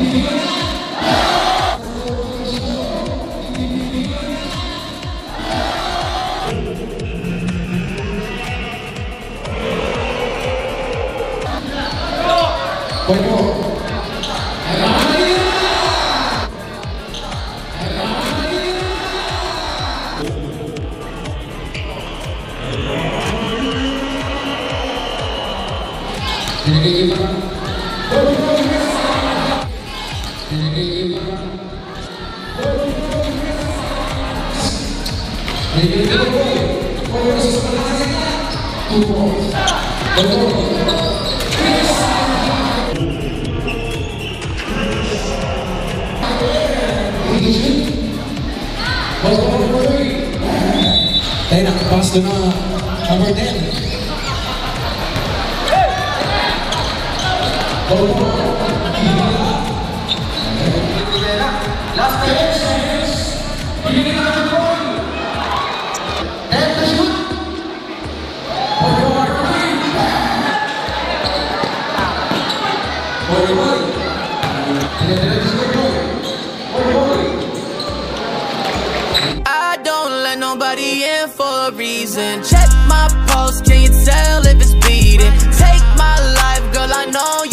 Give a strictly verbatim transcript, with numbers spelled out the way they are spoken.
Tayo nakapas doon na number ten. Last pitch. Beginning of the ball. And the shoot. Poypoy. Poypoy. I don't let nobody in for a reason. Check my pulse, can you tell if it's beating? Take my life, girl, I know